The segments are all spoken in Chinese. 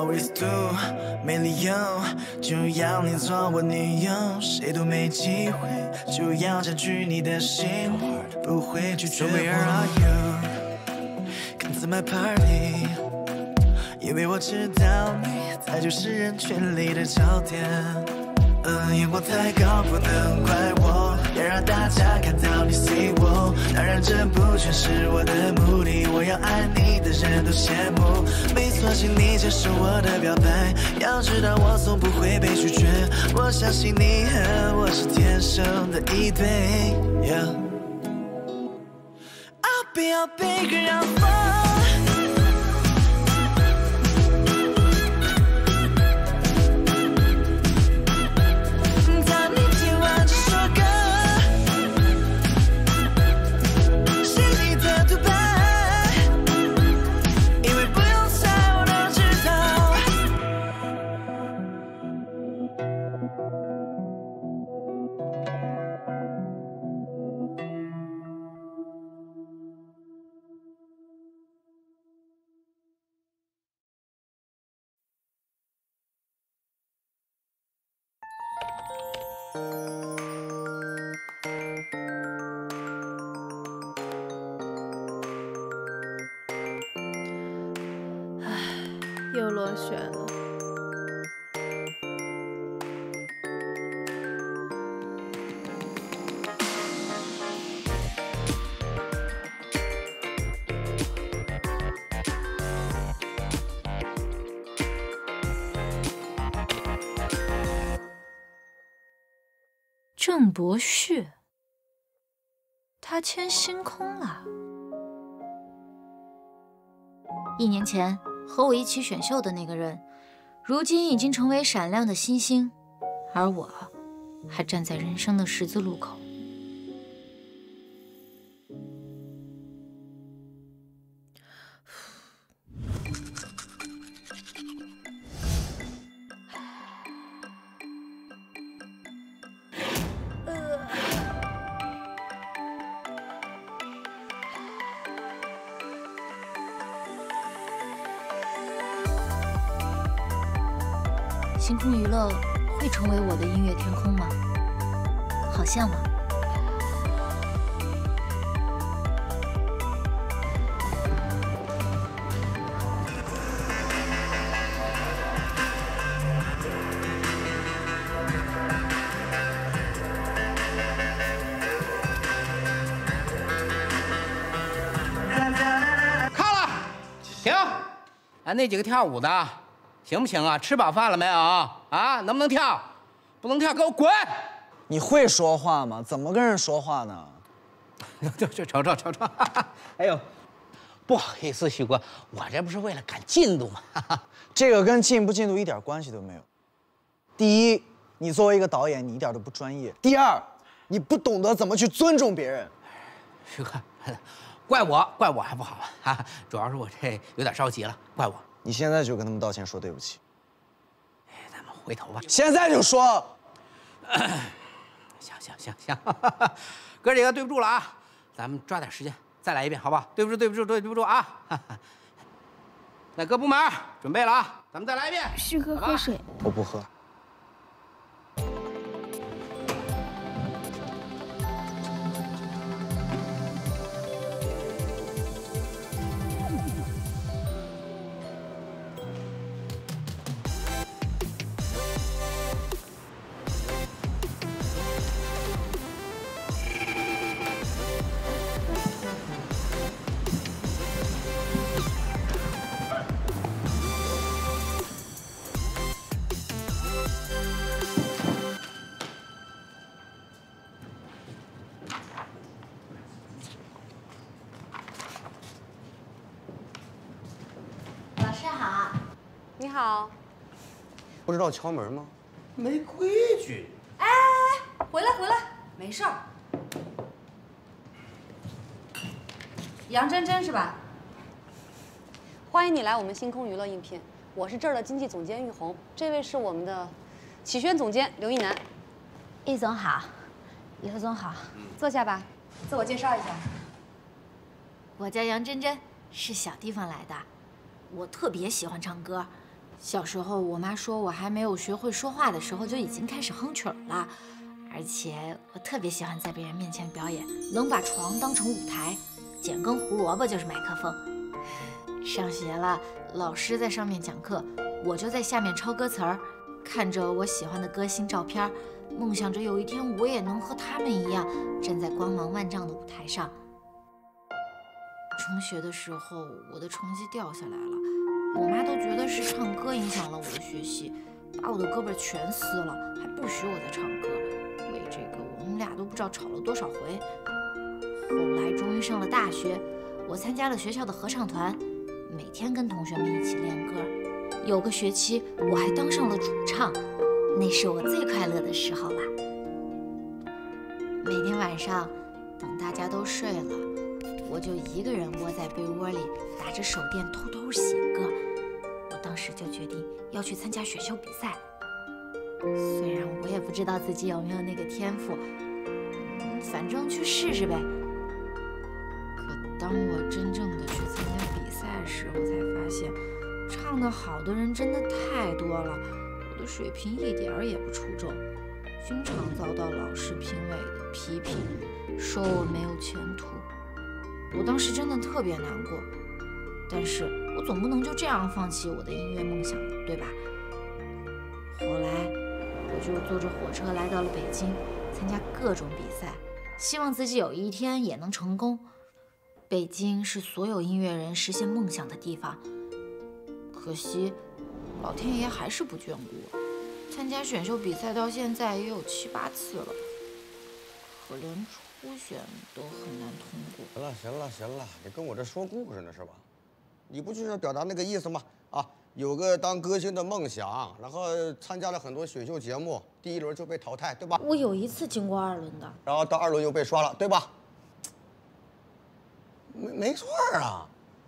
always do， 没理由就要你做我女友，谁都没机会就要占据你的心，不会拒绝我。So where are you？ Come to my party， 因为我知道你才就是人群里的焦点。眼光太高不能怪我，要让大家看到你 see 我。当然这不全是我的目的，我要爱你的人都羡慕。没错，请你接受我的表白，要知道我从不会被拒绝。我相信你和我是天生的一对。I'll be your big 让风。 又落雪了。 郑伯旭，他签星空了。1年前和我一起选秀的那个人，如今已经成为闪亮的新星，而我还站在人生的十字路口。星空娱乐会成为我的音乐天空吗？好向往。 看了，停！哎，那几个跳舞的。行不行啊？吃饱饭了没有啊？能不能跳？不能跳，给我滚！ 你会说话吗？怎么跟人说话呢？ 瞅。哎呦，不好意思，旭哥，我这不是为了赶进度吗？ 这个跟进不进度一点关系都没有。第一，你作为一个导演，你一点都不专业；第二，你不懂得怎么去尊重别人。 旭哥，怪我还不好啊？主要是我这有点着急了，怪我。 你现在就跟他们道歉，说对不起。 咱们回头吧。 现在就说。 行，哥几个对不住了啊！咱们抓点时间再来一遍，好不好？对不住啊！那各部门准备了啊，咱们再来一遍。 旭哥喝水。 我不喝。 你好， 不知道敲门吗？ 没规矩。 哎，回来，没事儿。杨真真是吧？欢迎你来我们星空娱乐应聘，我是这儿的经纪总监玉红，这位是我们的启轩总监刘一楠。 易总好，刘总好， 坐下吧，自我介绍一下。 我叫杨真真，是小地方来的，我特别喜欢唱歌。 小时候，我妈说我还没有学会说话的时候就已经开始哼曲儿了，而且我特别喜欢在别人面前表演，能把床当成舞台，捡根胡萝卜就是麦克风。上学了，老师在上面讲课，我就在下面抄歌词儿，看着我喜欢的歌星照片，梦想着有一天我也能和他们一样站在光芒万丈的舞台上。中学的时候，我的成绩掉下来了，我妈都觉得是唱歌影响了我的学习，把我的胳膊全撕了，还不许我再唱歌。为这个，我们俩都不知道吵了多少回。后来终于上了大学，我参加了学校的合唱团，每天跟同学们一起练歌。有个学期，我还当上了主唱，那是我最快乐的时候了。每天晚上，等大家都睡了，我就一个人窝在被窝里，打着手电偷偷写歌。我当时就决定要去参加选秀比赛，虽然我也不知道自己有没有那个天赋，反正去试试呗。可当我真正的去参加比赛时，我才发现，唱得好的人真的太多了，我的水平一点儿也不出众，经常遭到老师评委的批评，说我没有前途。我当时真的特别难过，但是我总不能就这样放弃我的音乐梦想了，对吧？后来我就坐着火车来到了北京，参加各种比赛，希望自己有一天也能成功。北京是所有音乐人实现梦想的地方，可惜老天爷还是不眷顾我。参加选秀比赛到现在也有7、8次了，可连初选都很难通过。 行了，你跟我这说故事呢是吧？你不就是要表达那个意思吗？啊，有个当歌星的梦想，然后参加了很多选秀节目，第1轮就被淘汰，对吧？ 我有一次经过2轮的， 然后到2轮又被刷了，对吧？没错啊。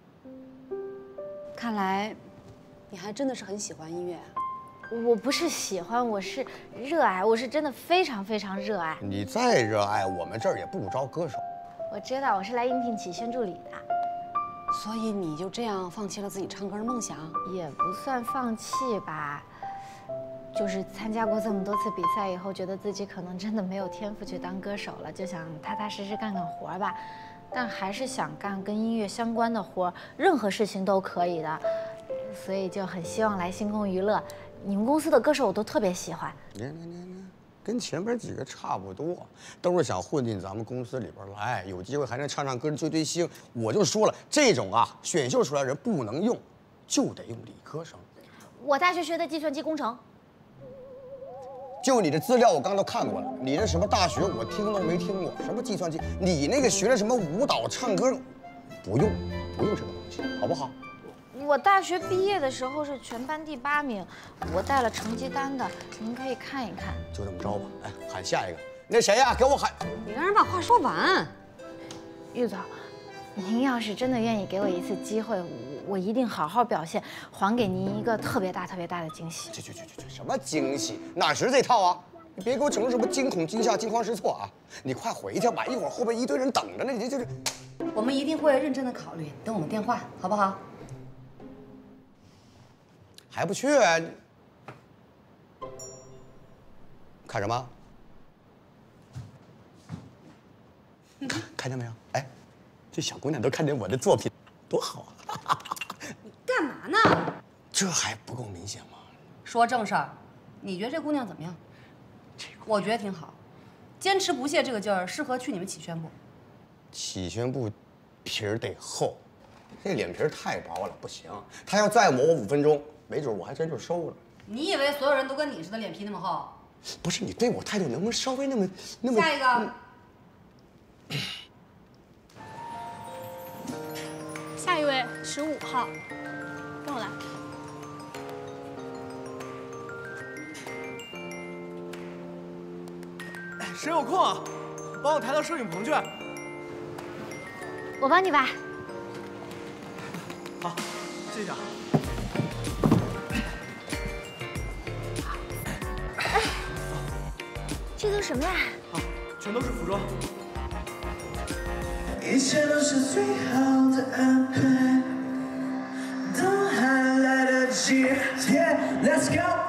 看来，你还真的是很喜欢音乐啊。 我不是喜欢，我是热爱，我是真的非常非常热爱。 你再热爱，我们这儿也不招歌手。 我知道，我是来应聘启轩助理的。 所以你就这样放弃了自己唱歌的梦想？ 也不算放弃吧，就是参加过这么多次比赛以后，觉得自己可能真的没有天赋去当歌手了，就想踏踏实实干干活吧。但还是想干跟音乐相关的活，任何事情都可以的，所以就很希望来星空娱乐。你们公司的歌手我都特别喜欢。 跟前边几个差不多，都是想混进咱们公司里边来，有机会还能唱唱歌追星。我就说了，这种啊选秀出来人不能用，就得用理科生。 我大学学的计算机工程。 就你的资料我刚都看过了，你那什么大学我听都没听过，什么计算机，你那个学的什么舞蹈唱歌，不用这个东西，好不好？ 我大学毕业的时候是全班第8名，我带了成绩单的，您可以看一看。 就这么着吧，哎，喊下一个，那谁呀？给我喊！ 你让人把话说完。 玉总，您要是真的愿意给我一次机会，我一定好好表现，还给您一个特别大的惊喜。 去，什么惊喜？哪是这套啊？你别给我整成什么惊恐、惊吓、惊慌失措啊！你快回去吧，一会儿后边一堆人等着呢，你这就是。 我们一定会认真的考虑，等我们电话，好不好？ 还不去？看什么？看见没有？哎，这小姑娘都看见我的作品，多好啊！ 你干嘛呢？ 这还不够明显吗？ 说正事儿，你觉得这姑娘怎么样？我觉得挺好，坚持不懈这个劲儿适合去你们启轩部。 启轩部皮儿得厚，这脸皮太薄了，不行。她要再磨我5分钟，没准我还真就收了。 你以为所有人都跟你似的脸皮那么厚？ 不是，你对我态度能不能稍微那么…… 下一个。 下一位15号，跟我来。 谁有空啊？帮我抬到摄影棚去。 我帮你吧。 好，谢谢啊。 这都什么呀？ 啊，全都是服装。 一切都是最好的安排，都还来得及。 系。Yeah, let's go。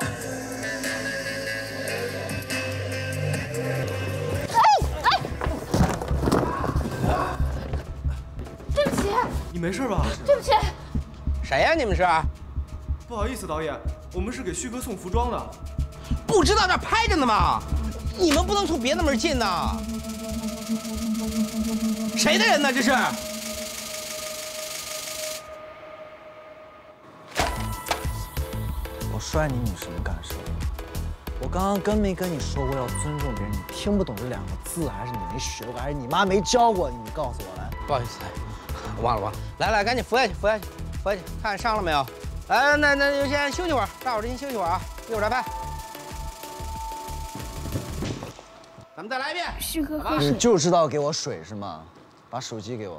对不起， 你没事吧？ 对不起。 谁呀？你们是？ 不好意思，导演，我们是给旭哥送服装的。 不知道这拍着呢吗？你们不能从别的门进呐！谁的人呢？这是？ 我摔你什么感受？我刚刚跟没跟你说过要尊重别人？你听不懂这2个字，还是你没学过，还是你妈没教过你？你告诉我来。 不好意思，忘了。来，赶紧扶下去，扶下去，看伤了没有？来，那就先休息会儿，大伙儿先休息会儿啊，一会儿再拍。咱们再来一遍。 旭哥喝你水。 就知道给我水是吗？把手机给我。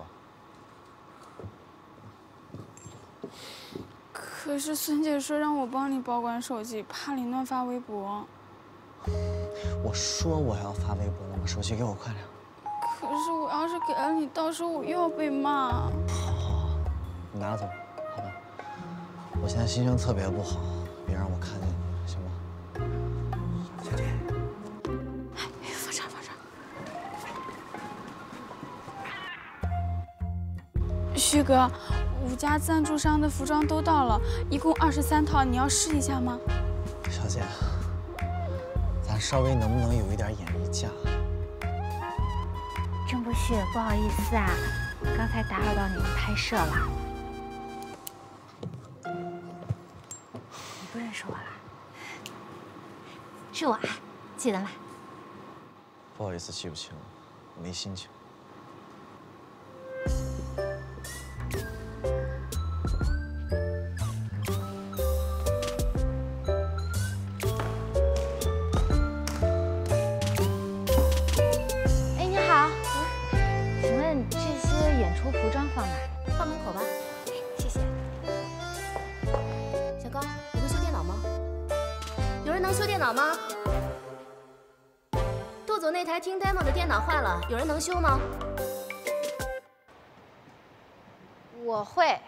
可是孙姐说让我帮你保管手机，怕你乱发微博。 我说我要发微博了吗？手机给我，快点。 可是我要是给了你，到时候我又要被骂。 好，你拿走，好吧？我现在心情特别不好，别让我看见你，行吗？ 小姐， 放上。旭哥，5家赞助商的服装都到了，一共23套，你要试一下吗？ 小姐，咱稍微能不能有一点眼力价？ 郑不旭，不好意思啊，刚才打扰到你们拍摄了。你不认识我了？是我啊，记得吗？ 不好意思，记不清了，我没心情。 放门口吧，谢谢。小高，你会修电脑吗？有人能修电脑吗？杜总那台听 demo 的电脑坏了，有人能修吗？我会。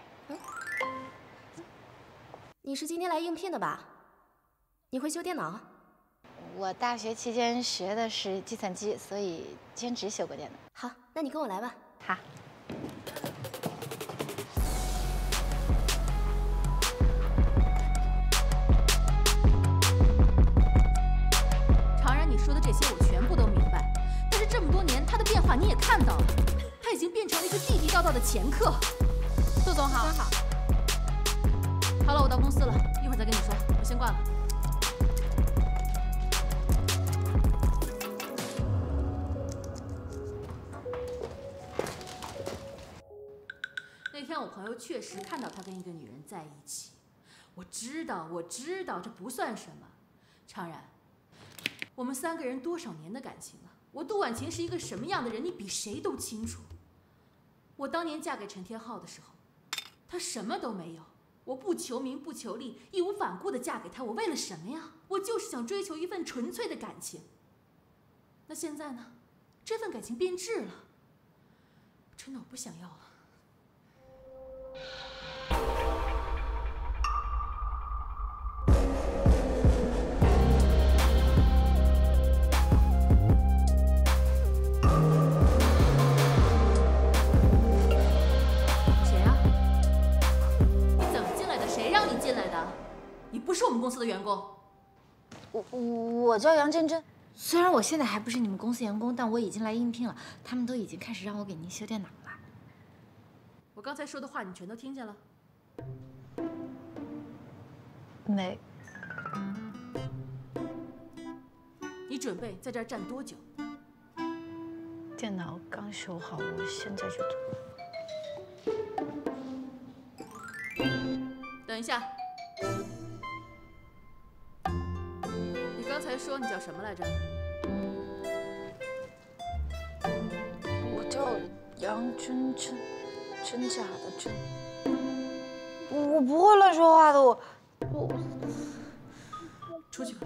你是今天来应聘的吧？你会修电脑？ 我大学期间学的是计算机，所以兼职修过电脑。 好，那你跟我来吧。 好。 常然，你说的这些我全部都明白，但是这么多年他的变化你也看到了，他已经变成了一个地地道道的掮客。杜总好。好。好了，我到公司了，一会儿再跟你说，我先挂了。那天我朋友确实看到他跟一个女人在一起，我知道，这不算什么。常然，我们3个人多少年的感情了？我杜婉晴是一个什么样的人，你比谁都清楚。我当年嫁给陈天浩的时候，他什么都没有，我不求名不求利，义无反顾地嫁给他，我为了什么呀？我就是想追求一份纯粹的感情。那现在呢？这份感情变质了，真的我不想要了。不是我们公司的员工。 我叫杨真真。虽然我现在还不是你们公司员工，但我已经来应聘了。他们都已经开始让我给您修电脑了。 我刚才说的话你全都听见了？ 没。 你准备在这儿站多久？ 电脑刚修好，我现在就走。 等一下。你刚才说你叫什么来着？ 我叫杨真真，真假的真。我不会乱说话的，我出去吧。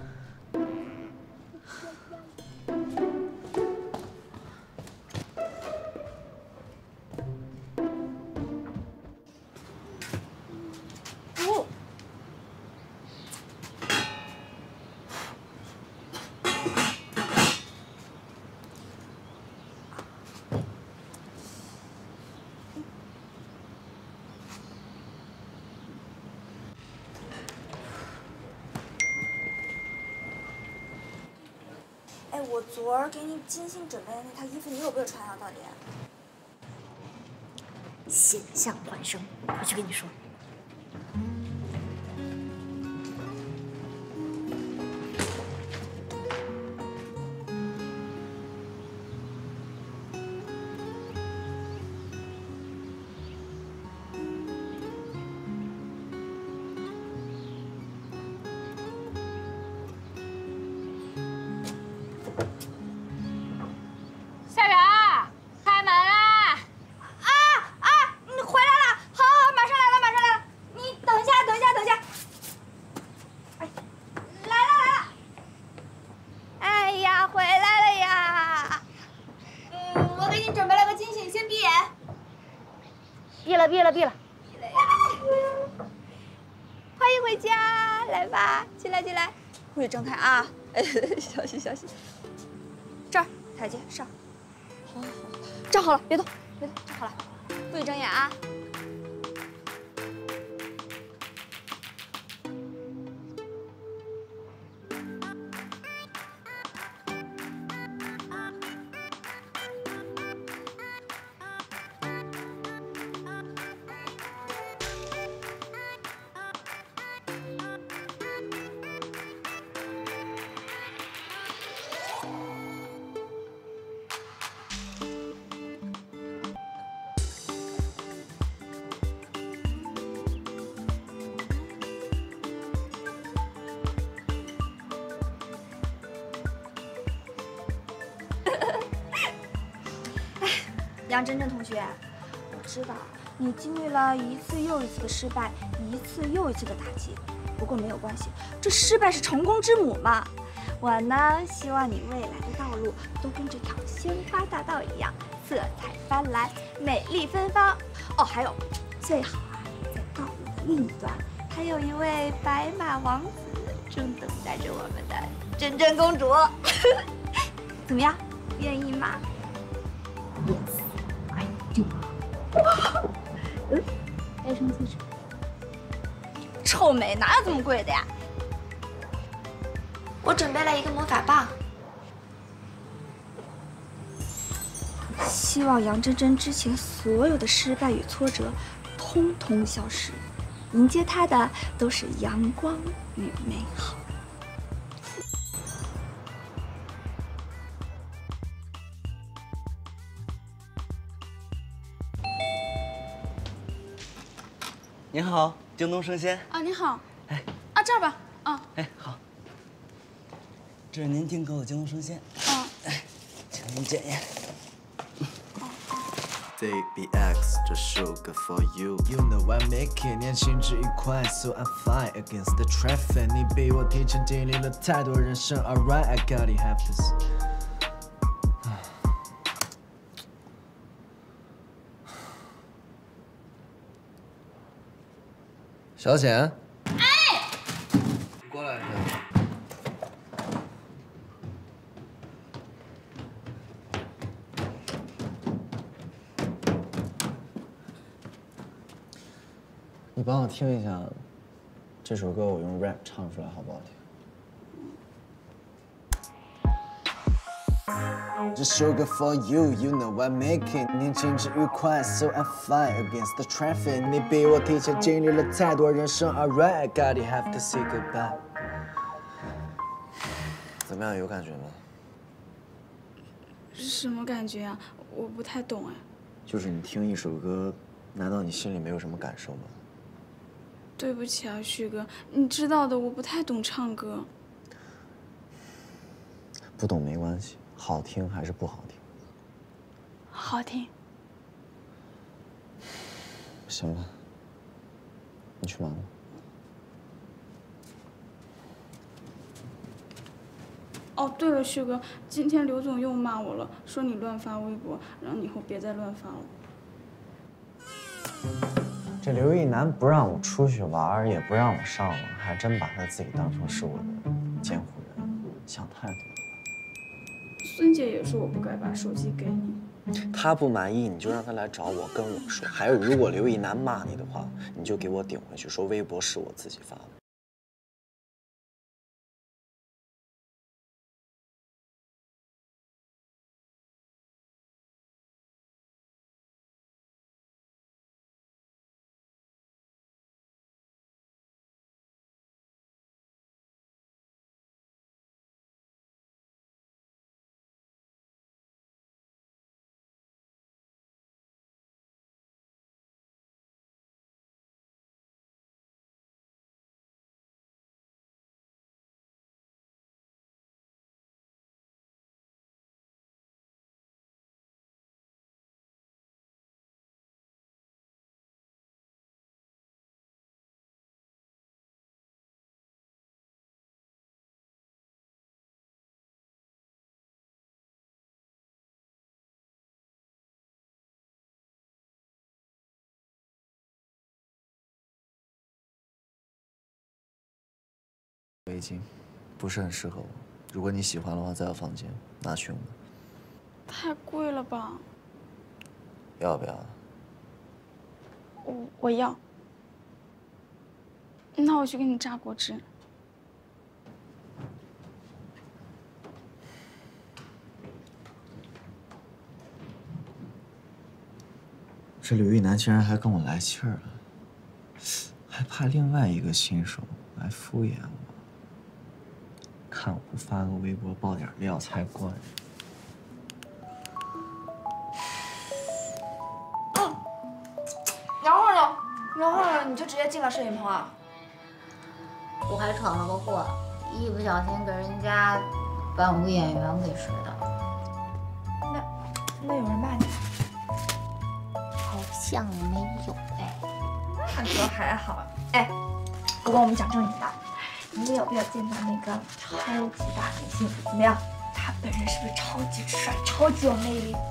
哎，我昨儿给你精心准备的那套衣服，你有没有穿啊？到底？ 险象环生，回去跟你说。 夏圆儿，开门啦！你回来了，好，马上来了，马上来了。你等一下，等一下，等一下。哎，来了。哎呀，回来了呀！我给你准备了个惊喜，你先闭眼。闭了。闭了呀！欢迎回家，来吧，起来。不许睁开啊！小心。这儿台阶上。好，站好了，别动，站好了，不许睁眼啊！杨真真同学，我知道你经历了一次又一次的失败，一次又一次的打击，不过没有关系，这失败是成功之母嘛。我呢，希望你未来的道路都跟这条鲜花大道一样，色彩斑斓，美丽芬芳。哦，还有，最好啊，在道路的另一端，还有一位白马王子正等待着我们的真真公主。怎么样，愿意吗？Yes。爱上自己，臭美哪有这么贵的呀？我准备了一个魔法棒，希望杨真真之前所有的失败与挫折，通通消失，迎接她的都是阳光与美好。 您好，京东生鲜。 啊，你好。 哎。 啊，这儿吧。啊。 哎，好。这是您订购的京东生鲜。 啊。 哎，请您检验。 DBX 这首歌 for you You know I make it 年轻只一块 So I'm fine against the traffic 你比我提前经历了太多人生 Alright I gotta have this小简， 哎， 过来一下。你帮我听一下，这首歌我用 rap 唱出来好不好听？这首歌 for you, you know I make it 年轻只愉快 So I'm fine against the traffic 你比我提前经历了太多人生 Alright, I gotta have to say goodbye 怎么样，有感觉吗？ 什么感觉啊？我不太懂哎。 就是你听一首歌，难道你心里没有什么感受吗？ 对不起啊，旭哥，你知道的，我不太懂唱歌。 不懂没关系，好听还是不好听？ 好听。 行吧，你去忙吧。 哦，对了，旭哥，今天刘总又骂我了，说你乱发微博，让你以后别再乱发了。 这刘一男不让我出去玩，也不让我上网，还真把他自己当成是我的监护人，想太多了。 孙姐也说我不该把手机给你。 他不满意，你就让他来找我，跟我说。还有，如果刘一男骂你的话，你就给我顶回去，说微博是我自己发的。 北京，不是很适合我。如果你喜欢的话，在我房间拿去用吧。 太贵了吧？ 要不要？ 我要。那我去给你榨果汁。 这吕玉楠竟然还跟我来气儿了，还怕另外一个新手来敷衍我，看我不发个微博爆点料才怪。 然后呢？你就直接进了摄影棚啊？ 我还闯了个祸，一不小心给人家伴舞演员给睡的。 那有人骂你？ 好像没有哎。 那就还好。哎，不过我们讲正经的，你有没有见到那个超级大明星？怎么样？他本人是不是超级帅、超级有魅力？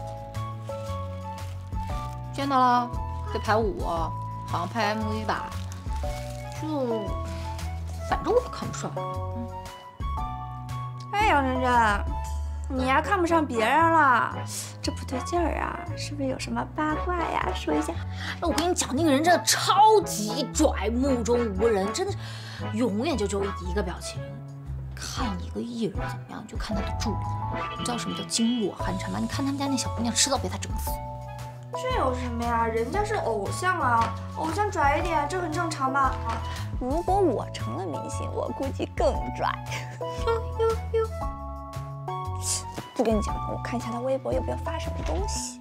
见到了，在排舞，好像拍 MV 吧。反正我看不上。 哎，杨真真，你呀看不上别人了，这不对劲儿啊！是不是有什么八卦呀？说一下。 那我跟你讲，那个人真的超级拽，目中无人，真的是永远就只有一个表情。看一个艺人怎么样，就看他的助理。你知道什么叫噤若寒蝉吗？你看他们家那小姑娘，迟早被他整死。 这有什么呀？人家是偶像啊，偶像拽一点，这很正常吧？ 如果我成了明星，我估计更拽。哟，不跟你讲了，我看一下他微博有没有发什么东西。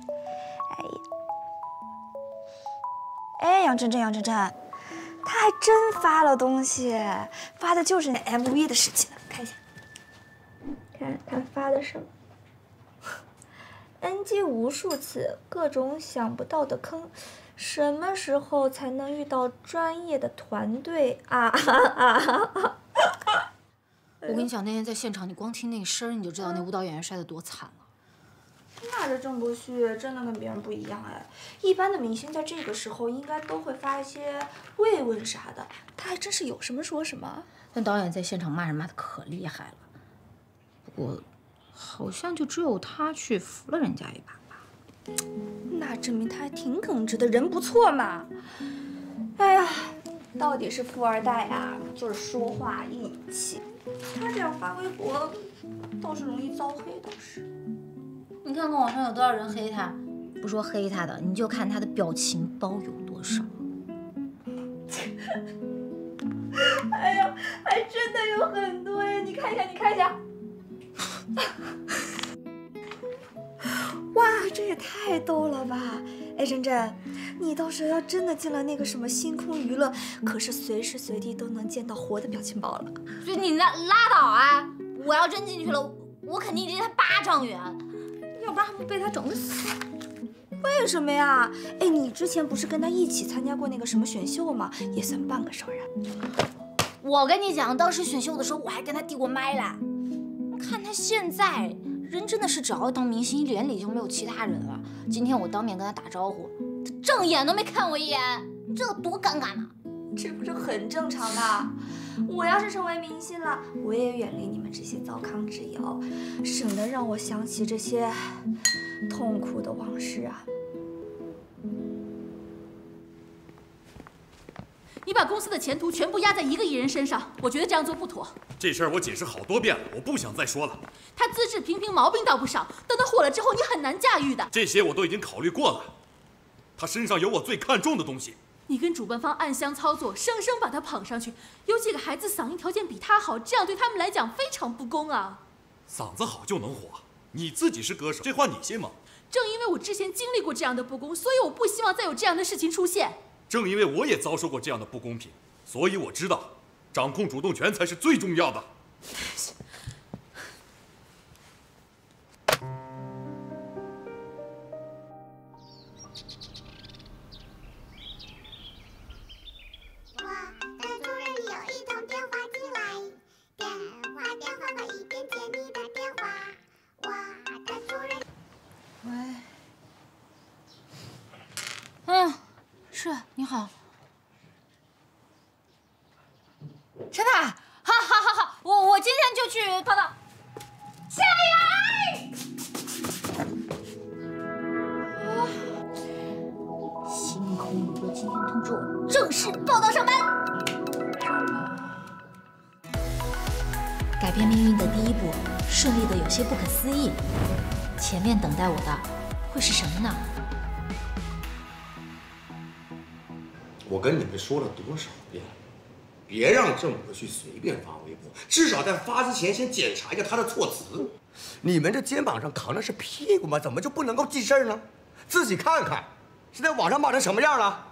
哎，杨真真，他还真发了东西，发的就是那 MV 的事情。看一下，看他发的什么。NG 无数次，各种想不到的坑，什么时候才能遇到专业的团队啊？ 我跟你讲，那天在现场，你光听那声儿，你就知道那舞蹈演员摔得多惨了。 那这郑博旭真的跟别人不一样哎，一般的明星在这个时候应该都会发一些慰问啥的，他还真是有什么说什么。 但导演在现场骂人骂得可厉害了，不过好像就只有他去扶了人家一把吧。 那证明他还挺耿直的，人不错嘛。哎呀，到底是富二代啊，就是说话义气。他这样发微博，倒是容易遭黑，倒是。 你看看网上有多少人黑他，不说黑他的，你就看他的表情包有多少。 哎呀，还真的有很多呀！你看一下。哇，这也太逗了吧！哎，真真，你到时候要真的进了那个什么星空娱乐，可是随时随地都能见到活的表情包了。 就你拉倒啊！我要真进去了，我肯定离他8丈远，要不然还不被他整死。 为什么呀？哎，你之前不是跟他一起参加过那个什么选秀吗？也算半个熟人。 我跟你讲，当时选秀的时候，我还跟他递过麦嘞。看他现在，人真的是只要当明星，脸里就没有其他人了。今天我当面跟他打招呼，他正眼都没看我一眼，这多尴尬呢！ 这不是很正常的？我要是成为明星了，我也远离你们这些糟糠之友，省得让我想起这些痛苦的往事啊！ 你把公司的前途全部压在一个艺人身上，我觉得这样做不妥。 这事儿我解释好多遍了，我不想再说了。 他资质平平，毛病倒不少，等他火了之后，你很难驾驭的。 这些我都已经考虑过了，他身上有我最看重的东西。 你跟主办方暗箱操作，生生把他捧上去。有几个孩子嗓音条件比他好，这样对他们来讲非常不公啊！ 嗓子好就能火？你自己是歌手，这话你信吗？ 正因为我之前经历过这样的不公，所以我不希望再有这样的事情出现。 正因为我也遭受过这样的不公平，所以我知道，掌控主动权才是最重要的。 是，你好。沈太，好， 时报到上班。改变命运的第一步，顺利的有些不可思议。前面等待我的会是什么呢？ 我跟你们说了多少遍，别让郑博去随便发微博，至少在发之前先检查一下他的措辞。你们这肩膀上扛的是屁股吗？怎么就不能够记事儿呢？自己看看，现在网上骂成什么样了？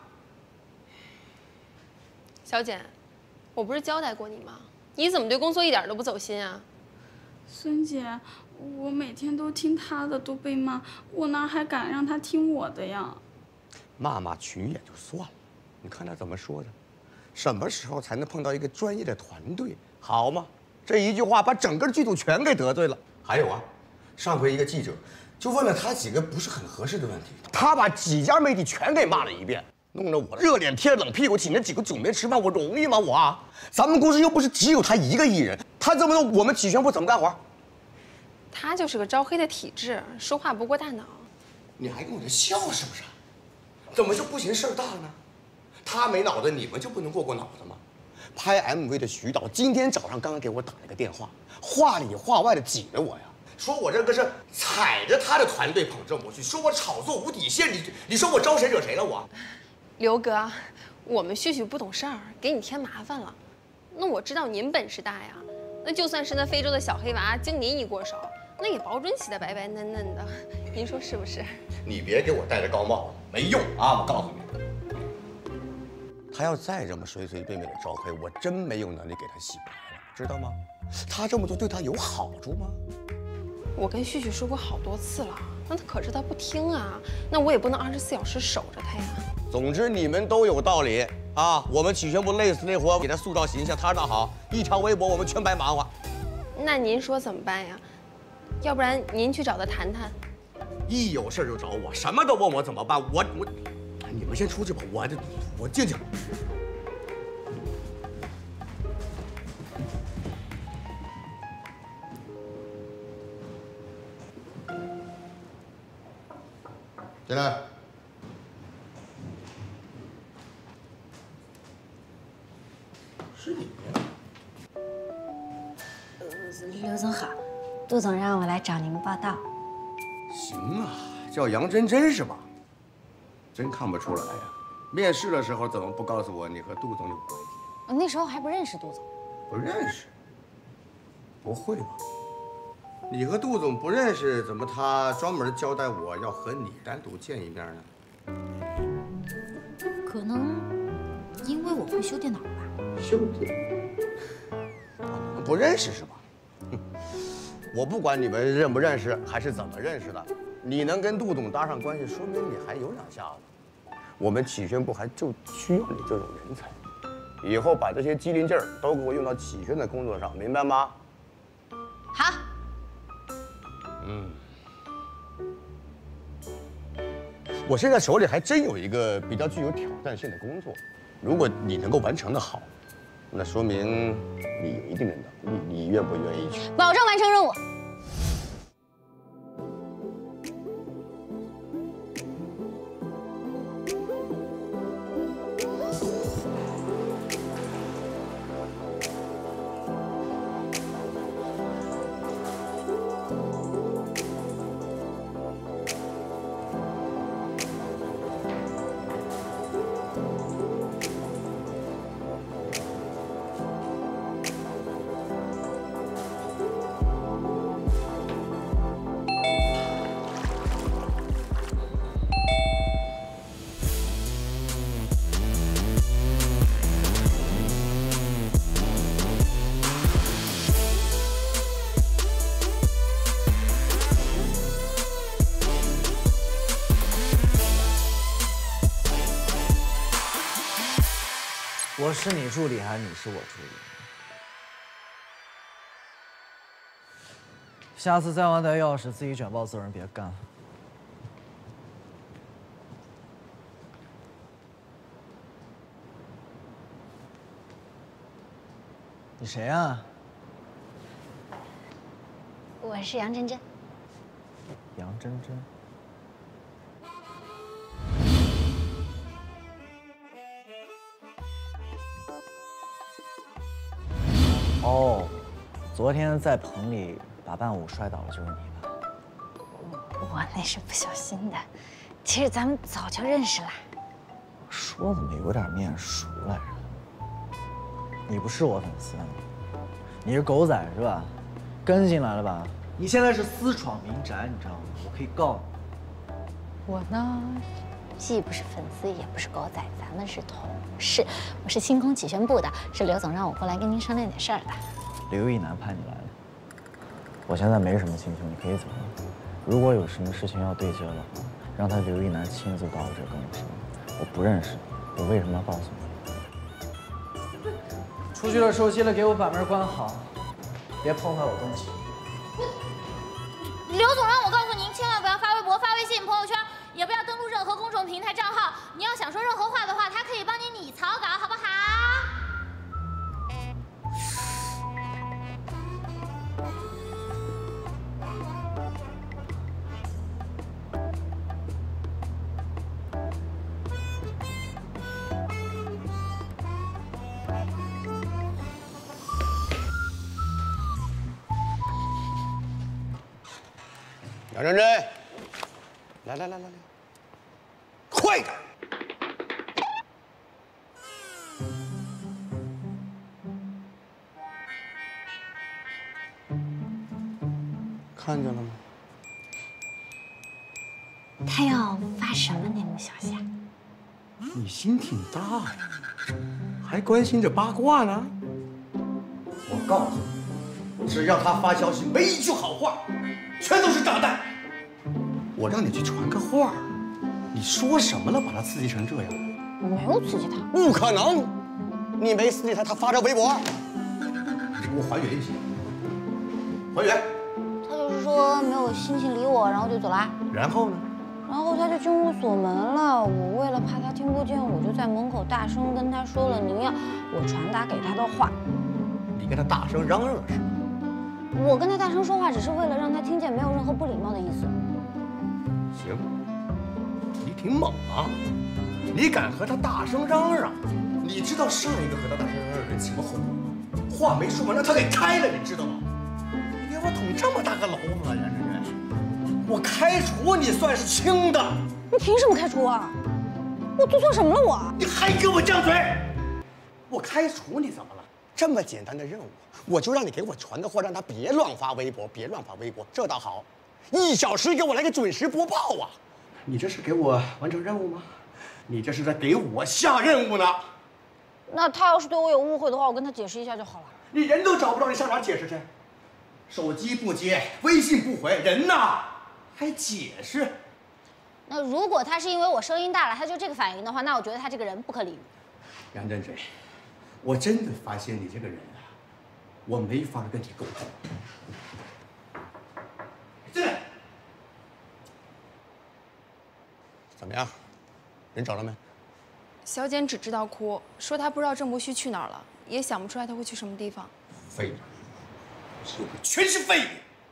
小简，我不是交代过你吗？你怎么对工作一点都不走心啊？ 孙姐，我每天都听她的，都被骂，我哪还敢让她听我的呀？ 骂骂群演就算了，你看他怎么说的？什么时候才能碰到一个专业的团队，好吗？这一句话把整个剧组全给得罪了。还有啊，上回一个记者就问了他几个不是很合适的问题，他把几家媒体全给骂了一遍，弄得我热脸贴着冷屁股，请那几个总编吃饭，我容易吗？我啊，咱们公司又不是只有他一个艺人，他这么弄，我们体宣部怎么干活？ 他就是个招黑的体质，说话不过大脑。 你还跟我这笑是不是？怎么就不嫌事儿大呢？他没脑子，你们就不能过脑子吗？拍 MV 的徐导今天早上刚刚给我打了个电话，话里话外的挤着我呀，说我这个是踩着他的团队捧郑博去，说我炒作无底线，你说我招谁惹谁了我？ 刘哥，我们旭旭不懂事儿，给你添麻烦了。那我知道您本事大呀，那就算是那非洲的小黑娃经您一过手，那也保准洗得白白嫩嫩的，您说是不是？ 你别给我戴着高帽子，没用啊！我告诉你。他要再这么随随便便的招黑，我真没有能力给他洗白了，知道吗？他这么做对他有好处吗？ 我跟旭旭说过好多次了，那可是他不听啊，那我也不能24小时守着他呀。 总之你们都有道理啊！我们体宣部累死累活给他塑造形象，他那好，一条微博我们全白忙活。 那您说怎么办呀？要不然您去找他谈谈。 一有事就找我，什么都问我怎么办？我，你们先出去吧，我静静。进来。是你呀？ 刘总好，杜总让我来找您报道。 行啊，叫杨真真是吧？真看不出来呀。面试的时候怎么不告诉我你和杜总有关系？ 那时候还不认识杜总。 不认识？不会吧？你和杜总不认识，怎么他专门交代我要和你单独见一面呢？ 可能因为我会修电脑吧。 修电？你们不认识是吧？我不管你们认不认识，还是怎么认识的，你能跟杜总搭上关系，说明你还有两下子。我们体宣部还就需要你这种人才，以后把这些机灵劲儿都给我用到体宣的工作上，明白吗？ 好。 我现在手里还真有一个比较具有挑战性的工作，如果你能够完成得好，那说明你有一定的能力，你愿不愿意去？ 保证完成任务。 我是你助理还是你是我助理？下次再忘带钥匙，自己卷报责任别干了。你谁啊？ 我是杨真真。 杨真真。 哦，昨天在棚里把伴舞摔倒了就是你吧？ 我那是不小心的，其实咱们早就认识了。 说怎么有点面熟来着？你不是我粉丝吗？你是狗仔是吧？跟进来了吧？你现在是私闯民宅，你知道吗？我可以告你。 我呢，既不是粉丝，也不是狗仔，咱们是同事。我是星空启宣部的，是刘总让我过来跟您商量点事儿的。 刘一楠派你来了，我现在没什么心情，你可以走了。如果有什么事情要对接的话，让他刘一楠亲自到我这跟我说。我不认识你，我为什么要告诉你？出去了，手机了，给我把门关好，别碰坏我东西。 刘总让我告诉您，千万不要发微博、发微信、朋友圈，也不要登录任何公众平台账号。你要想说任何话的话，他可以帮你草稿，好不好？ 杨真真，来，快点！看见了吗？ 他要发什么内幕消息啊？ 你心挺大呀，还关心这八卦呢？我告诉你，只要他发消息，没一句好话，全都是炸弹。我让你去传个话，你说什么了？把他刺激成这样？ 我没有刺激他。 不可能，你没刺激他，他发这微博。你给我还原一下，还原。 他就是说没有心情理我，然后就走了。 然后呢？ 然后他就进屋锁门了。我为了怕他听不见，我就在门口大声跟他说了您要我传达给他的话。 你跟他大声嚷嚷了是吗？ 我跟他大声说话，只是为了让他听见，没有任何不礼貌的意思。 行，你挺猛啊！你敢和他大声嚷嚷？你知道上一个和他大声嚷嚷的人什么后果吗？话没说完，让他给开了，你知道吗？你给我捅这么大个娄子，杨真真，我开除你算是轻的。 你凭什么开除我？我做错什么了我？ 你还给我犟嘴！我开除你怎么了？这么简单的任务，我就让你给我传个话，让他别乱发微博，别乱发微博，这倒好。1小时给我来个准时播报啊！你这是给我完成任务吗？你这是在给我下任务呢。 那他要是对我有误会的话，我跟他解释一下就好了。 你人都找不着，你上哪解释去？手机不接，微信不回，人呢？还解释？ 那如果他是因为我声音大了，他就这个反应的话，那我觉得他这个人不可理喻。 杨真真，我真的发现你这个人啊，我没法跟你沟通。进来。怎么样？人找了没？ 小简只知道哭，说她不知道郑伯旭去哪儿了，也想不出来他会去什么地方。 废物，全是废物！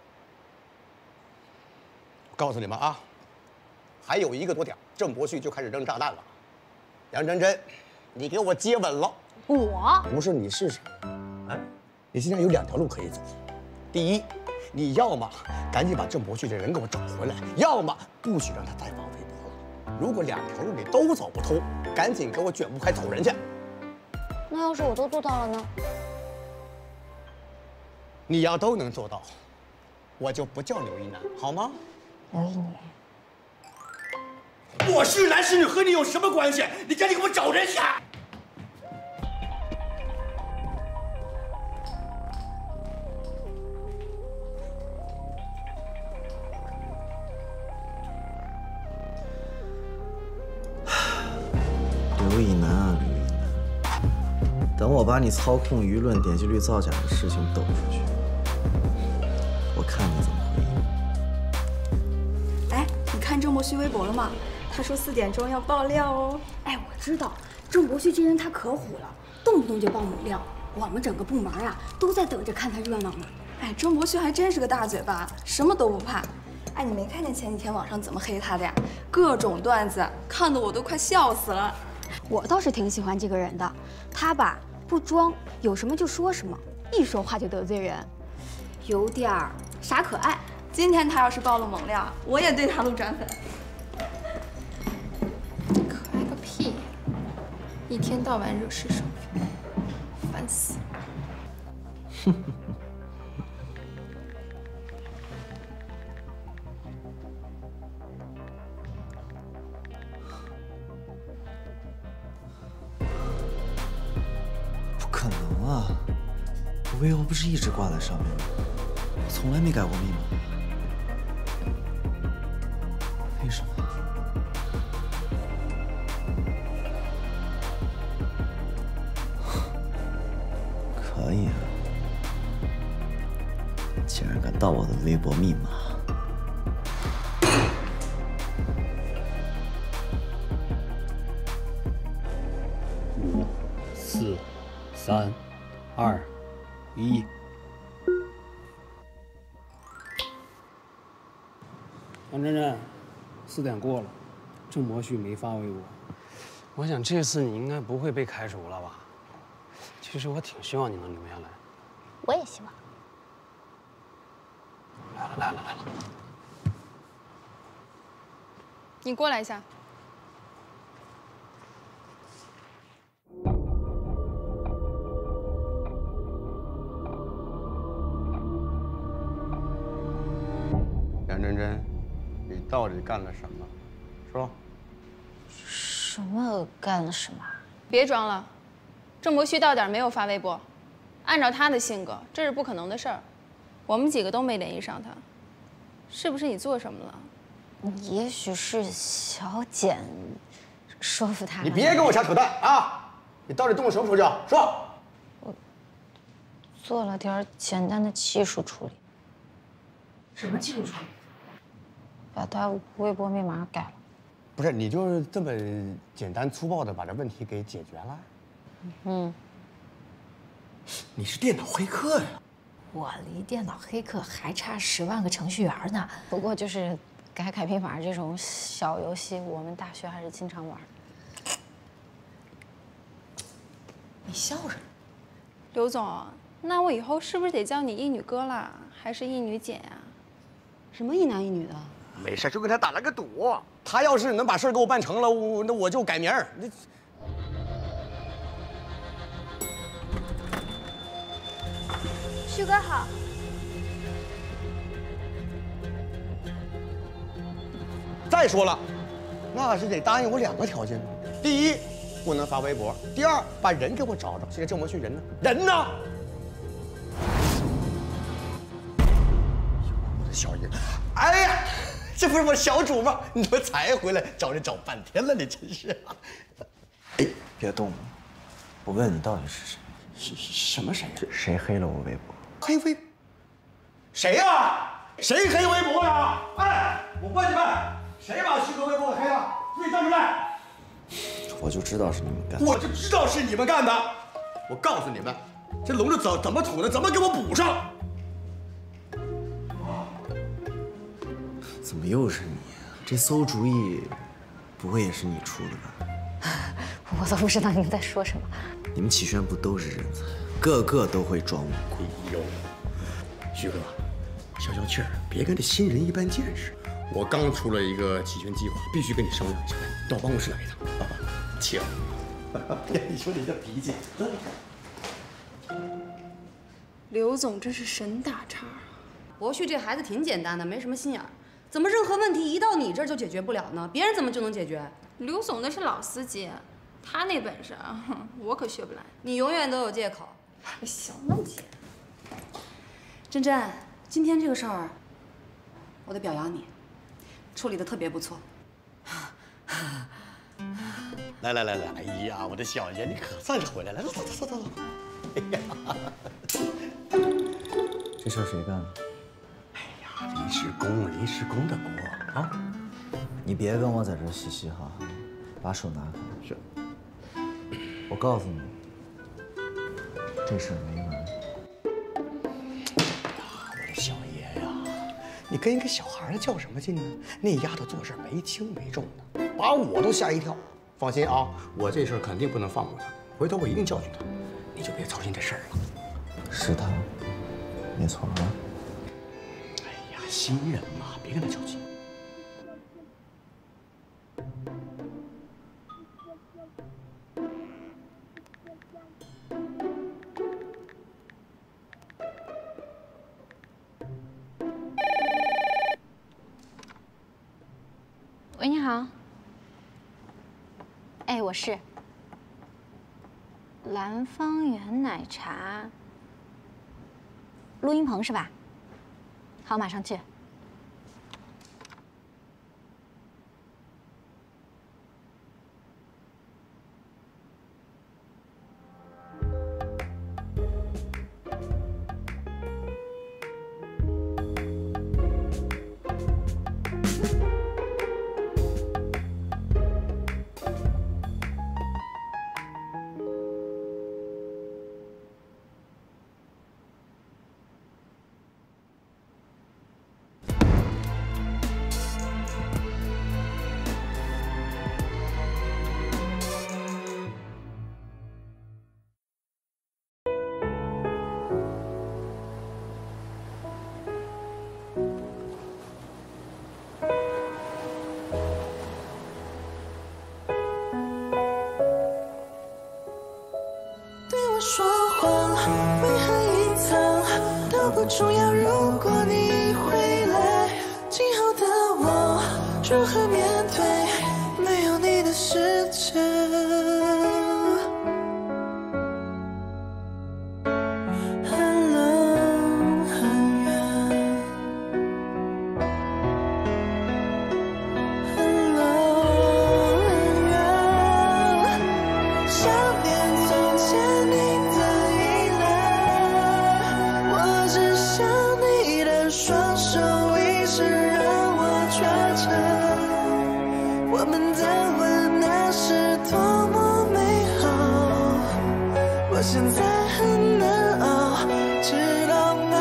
我告诉你们啊，还有1个多点，郑伯旭就开始扔炸弹了。杨真真，你给我接吻了。 我不是你是谁？哎，你现在有2条路可以走。第一，你要么赶紧把郑伯旭这人给我找回来，要么不许让他再发微博了。如果2条路你都走不通，赶紧给我卷铺盖走人去。 那要是我都做到了呢？ 你要都能做到，我就不叫刘一楠，好吗？ 刘一楠， 我是男是女和你有什么关系？你赶紧给我找人去！ 刘一楠啊，刘一楠，等我把你操控舆论、点击率造假的事情抖出去，我看你怎么回应。 哎，你看郑伯旭微博了吗？他说4点钟要爆料哦。 哎，我知道，郑伯旭这人他可虎了，动不动就爆猛料。我们整个部门啊都在等着看他热闹呢。 哎，郑伯旭还真是个大嘴巴，什么都不怕。哎，你没看见前几天网上怎么黑他的呀？各种段子，看得我都快笑死了。 我倒是挺喜欢这个人的，他吧不装，有什么就说什么， 一说话就得罪人， 有点儿傻可爱。今天他要是爆了猛料，我也对他路转粉。 可爱个屁！一天到晚惹是生非，烦死！ 不可能啊！我微博不是一直挂在上面吗？我从来没改过密码。为什么？可以啊！竟然敢盗我的微博密码！ 5、4、3、2、1。杨真真，4点过了，郑博旭没发微博。我想这次你应该不会被开除了吧？其实我挺希望你能留下来。 我也希望。 来了。 你过来一下。 杨真真，你到底干了什么？说。 什么干了什么？ 别装了，郑博旭到点没有发微博，按照他的性格，这是不可能的事儿。我们几个都没联系上他，是不是你做什么了？ 也许是小简说服他。 你别跟我瞎扯淡啊！你到底动了什么手脚？说。 我做了点简单的技术处理。 什么技术处理？ 把他微博密码改了， 不是你就是这么简单粗暴的把这问题给解决了？ 嗯， 你是电脑黑客呀？ 我离电脑黑客还差10万个程序员呢。不过就是改密码这种小游戏，我们大学还是经常玩。 你笑什么？ 刘总，那我以后是不是得叫你一女哥啦，还是一女姐呀？ 什么一男一女的？ 没事，就跟他打了个赌。他要是能把事儿给我办成了，那我就改名儿。那旭哥好。 再说了，那是得答应我2个条件。第一，不能发微博；第二，把人给我找着。现在郑博旭人呢？人呢？我的小爷，哎呀！ 这不是我小主吗？你怎么才回来？找你找半天了，你真是。 哎，别动！我问你到底是谁？ 什么谁呀？ 谁黑了我微博？ 黑微？谁呀？谁黑微博呀？哎，我问你们，谁把旭哥微博给黑了？自己站出来！ 我就知道是你们干的。 我就知道是你们干的。我告诉你们，这笼子怎么吐的，怎么给我补上？ 怎么又是你啊？这馊主意，不会也是你出的吧？ 我都不知道你们在说什么。 你们启轩不都是人才，个个都会装无辜。 哎呦，旭哥，消消气儿，别跟这新人一般见识。我刚出了一个启轩计划，必须跟你商量一下。来，到办公室来一趟，爸爸，请。呀，你说你这脾气， 刘总真是神打岔啊！ 博旭这孩子挺简单的，没什么心眼儿。 怎么任何问题一到你这儿就解决不了呢？别人怎么就能解决？ 刘总那是老司机，他那本事，我可学不来。 你永远都有借口。 行了，姐。 真真，今天这个事儿，我得表扬你，处理的特别不错。 来，哎呀，我的小爷，你可算是回来了。走。哎呀， 这事儿谁干的？ 临时工的锅啊！ 你别跟我在这嘻嘻哈哈，把手拿开。 是。 我告诉你，这事儿没完。 我的小爷呀，你跟一个小孩儿较什么劲呢？那丫头做事没轻没重的，把我都吓一跳。放心啊，我这事儿肯定不能放过她，回头我一定教训她。你就别操心这事儿了。 是他，没错吧？ 哎呀，新人嘛，别跟他较劲。 喂，你好。哎，我是。蓝方园奶茶。录音棚是吧？好，马上去。 说谎，为何隐藏都不重要。如果你回来，今后的我如何面对没有你的世界？很冷很远，很冷很远，想念从前你。双手一直让我抓着，我们的吻那是多么美好，我现在很难熬，知道吗？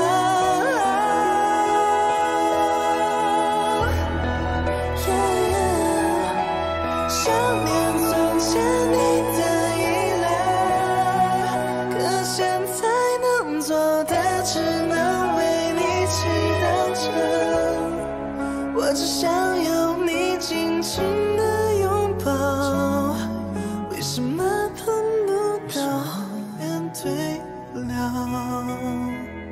想念从前你的依赖，可现在能做的只能为你祈祷着，我只想有你紧紧的拥抱，为什么碰不到，面对不了？